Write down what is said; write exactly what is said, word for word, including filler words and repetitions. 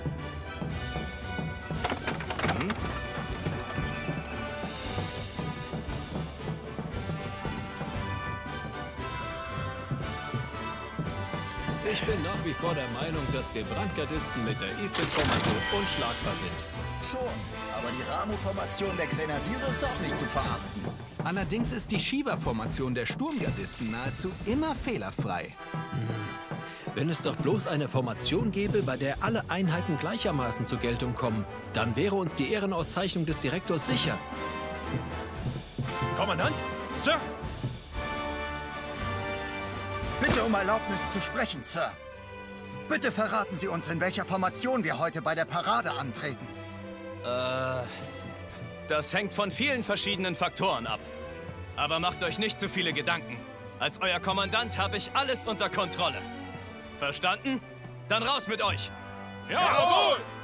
Hm? Ich bin nach wie vor der Meinung, dass wir Brandgardisten mit der E-Fit-Formation unschlagbar sind. Schon, aber die Ramu-Formation der Grenadiere ist doch nicht zu verachten. Allerdings ist die Shiva-Formation der Sturmgardisten nahezu immer fehlerfrei. Hm. Wenn es doch bloß eine Formation gäbe, bei der alle Einheiten gleichermaßen zur Geltung kommen, dann wäre uns die Ehrenauszeichnung des Direktors sicher. Kommandant? Sir? Bitte um Erlaubnis zu sprechen, Sir. Bitte verraten Sie uns, in welcher Formation wir heute bei der Parade antreten. Äh, das hängt von vielen verschiedenen Faktoren ab. Aber macht euch nicht zu viele Gedanken. Als euer Kommandant habe ich alles unter Kontrolle. Verstanden? Dann raus mit euch! Jawohl!